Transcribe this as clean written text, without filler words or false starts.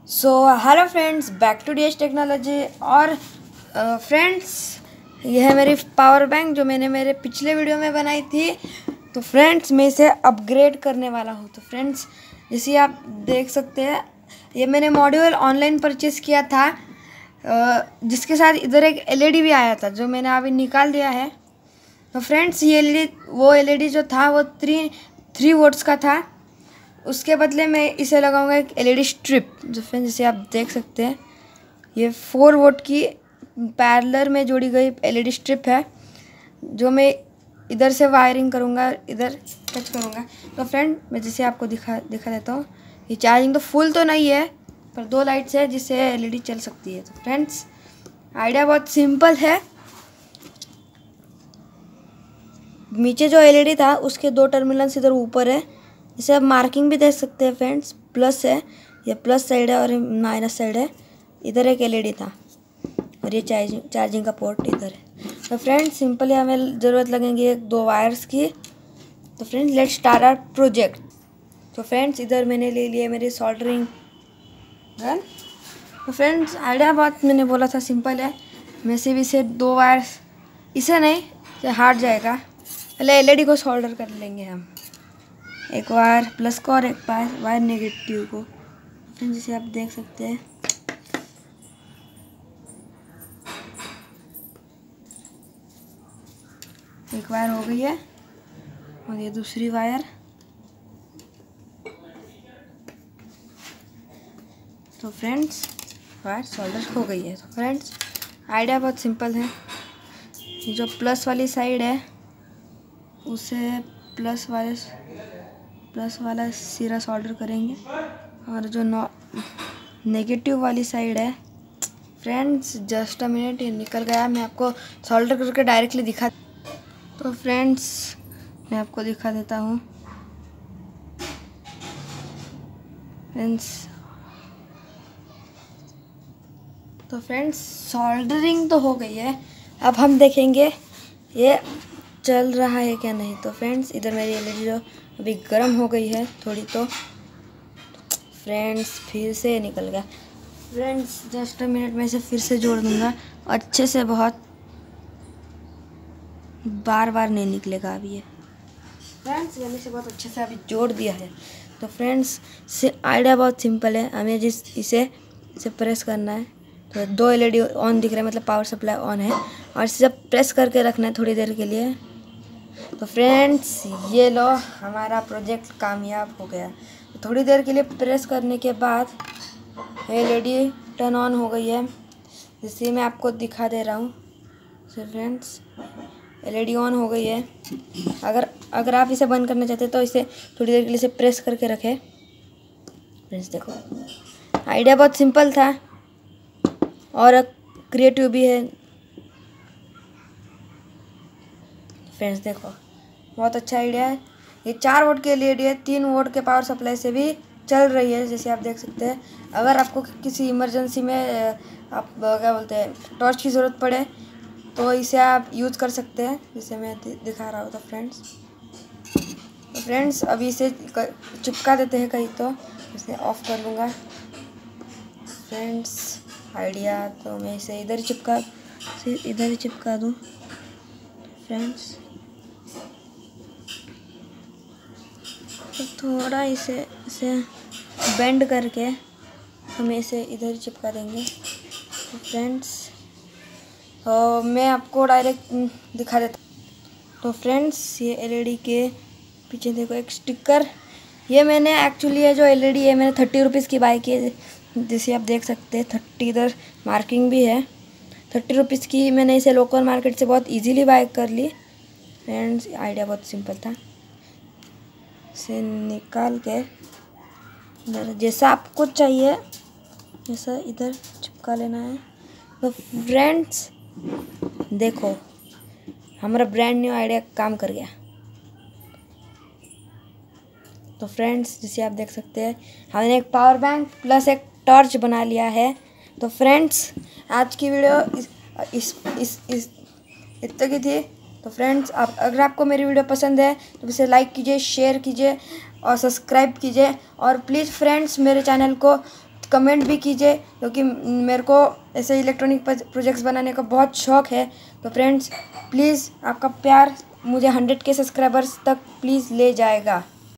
So hello friends, back to DS technology. और friends, ये है मेरी पावर बैंक जो मैंने मेरे पिछले वीडियो में बनाई थी। तो फ्रेंड्स, मैं इसे अपग्रेड करने वाला हूँ। तो फ्रेंड्स, जैसे आप देख सकते हैं, ये मैंने मॉड्यूल ऑनलाइन परचेज़ किया था, जिसके साथ इधर एक एलईडी भी आया था जो मैंने अभी निकाल दिया है। तो फ्रेंड्स, ये एलईडी जो था वो थ्री वोल्ट्स का था। उसके बदले मैं इसे लगाऊंगा एक एलईडी स्ट्रिप, जो फ्रेंड्स जैसे आप देख सकते हैं, ये 4 वोल्ट की पैरेलल में जोड़ी गई एलईडी स्ट्रिप है, जो मैं इधर से वायरिंग करूंगा, इधर टच करूंगा। तो फ्रेंड, मैं जैसे आपको दिखा देता हूँ। ये चार्जिंग तो फुल तो नहीं है, पर 2 लाइट्स है जिससे एलईडी चल सकती है। तो फ्रेंड्स, आइडिया बहुत सिंपल है। नीचे जो एलईडी था उसके 2 टर्मिनल्स इधर ऊपर है, इसे आप मार्किंग भी दे सकते हैं फ्रेंड्स। प्लस है, ये प्लस साइड है और माइनस साइड है। इधर एक एलईडी था और ये चार्जिंग का पोर्ट इधर है। तो फ्रेंड्स, सिंपली हमें ज़रूरत लगेंगी 2 वायर्स की। तो friends, let's start our project. तो फ्रेंड्स, इधर मैंने ले लिया मेरी सोल्डरिंग गन। तो फ्रेंड्स, आइडिया बहुत मैंने बोला था सिंपल है। मैं सिर्फ इसे 2 वायर्स, इसे नहीं, ये हार्ड जाएगा। पहले एलईडी को सोल्डर कर लेंगे हम, एक वायर प्लस को और एक वायर नेगेटिव को। फ्रेंड्स, जैसे आप देख सकते हैं, एक वायर हो गई है और ये दूसरी वायर। तो फ्रेंड्स, वायर सोल्डर हो गई है। तो फ्रेंड्स, आइडिया बहुत सिंपल है। ये जो प्लस वाली साइड है उसे प्लस वाला सिरा सोल्डर करेंगे, और जो नेगेटिव वाली साइड है, फ्रेंड्स जस्ट अ मिनट, ये निकल गया। मैं आपको सोल्डर करके डायरेक्टली दिखा। तो फ्रेंड्स, मैं आपको दिखा देता हूँ। फ्रेंड्स, सोल्डरिंग तो हो गई है। अब हम देखेंगे ये चल रहा है क्या नहीं। तो फ्रेंड्स, इधर मेरी एलईडी जो अभी गर्म हो गई है थोड़ी, तो फ्रेंड्स फिर से निकल गया। फ्रेंड्स, जस्ट अ मिनट में इसे फिर से जोड़ दूंगा अच्छे से। बहुत बार नहीं निकलेगा अभी ये। फ्रेंड्स, मैंने इसे बहुत अच्छे से अभी जोड़ दिया है। तो फ्रेंड्स, से आइडिया बहुत सिंपल है। हमें इसे प्रेस करना है। तो 2 एलईडी ऑन दिख रहा है, मतलब पावर सप्लाई ऑन है, और इसे जब प्रेस करके रखना है थोड़ी देर के लिए। तो फ्रेंड्स, ये लो, हमारा प्रोजेक्ट कामयाब हो गया। थोड़ी देर के लिए प्रेस करने के बाद एलईडी टर्न ऑन हो गई है, जिससे मैं आपको दिखा दे रहा हूँ। तो फ्रेंड्स, एलईडी ऑन हो गई है। अगर आप इसे बंद करना चाहते हैं तो इसे थोड़ी देर के लिए इसे प्रेस करके रखें। फ्रेंड्स देखो, आइडिया बहुत सिंपल था और क्रिएटिव भी है। फ्रेंड्स देखो, बहुत अच्छा आइडिया है। ये 4 वोल्ट के एलईडी है, 3 वोल्ट के पावर सप्लाई से भी चल रही है, जैसे आप देख सकते हैं। अगर आपको किसी इमरजेंसी में आप क्या बोलते हैं, टॉर्च की ज़रूरत पड़े तो इसे आप यूज़ कर सकते हैं, जैसे मैं दिखा रहा हूँ। तो फ्रेंड्स, अभी इसे चिपका देते हैं कहीं, तो इसे ऑफ कर लूँगा। फ्रेंड्स, आइडिया तो मैं इसे इधर ही चिपका दूँ। फ्रेंड्स, तो थोड़ा इसे बेंड करके हमें इसे इधर ही चिपका देंगे। तो फ्रेंड्स, तो मैं आपको डायरेक्ट दिखा देता। तो फ्रेंड्स, ये एलईडी के पीछे देखो एक स्टिकर। ये मैंने एक्चुअली, ये जो एलईडी है मैंने 30 रुपीज़ की बाई की है, जैसे आप देख सकते हैं। 30 इधर मार्किंग भी है। 30 रुपीज़ की मैंने इसे लोकल मार्केट से बहुत इजीली बाय कर ली। फ्रेंड्स, आइडिया बहुत सिंपल था। इसे निकाल के इधर जैसा आपको चाहिए वैसा इधर चिपका लेना है। तो फ्रेंड्स देखो, हमारा ब्रांड न्यू आइडिया काम कर गया। तो फ्रेंड्स, जैसे आप देख सकते हैं, हमने एक पावर बैंक प्लस एक टॉर्च बना लिया है। तो फ्रेंड्स, आज की वीडियो इस इतने की थी। तो फ्रेंड्स, अगर आपको मेरी वीडियो पसंद है तो इसे लाइक कीजिए, शेयर कीजिए और सब्सक्राइब कीजिए। और प्लीज़ फ्रेंड्स, मेरे चैनल को कमेंट भी कीजिए, क्योंकि मेरे को ऐसे इलेक्ट्रॉनिक प्रोजेक्ट्स बनाने का बहुत शौक़ है। तो फ्रेंड्स प्लीज़ आपका प्यार मुझे 100K सब्सक्राइबर्स तक प्लीज़ ले जाएगा।